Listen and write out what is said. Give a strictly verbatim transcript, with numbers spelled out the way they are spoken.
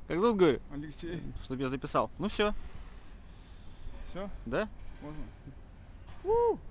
Как зовут, говорю? Алексей. Чтобы я записал. Ну все. Все? Да? Можно? У-у-у.